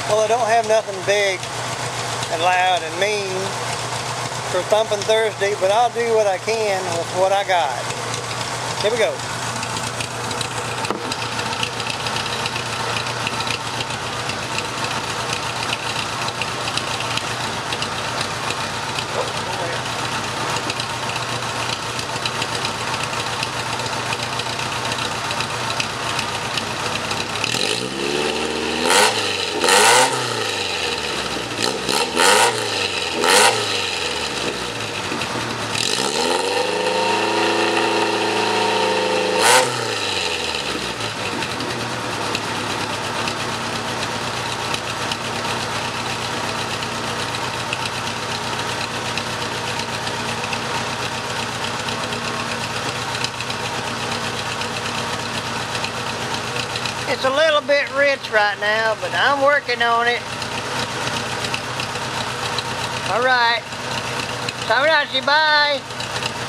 Well, I don't have nothing big and loud and mean for Thumpin' Thursday, but I'll do what I can with what I got. Here we go. It's a little bit rich right now, but I'm working on it. All right. Bye.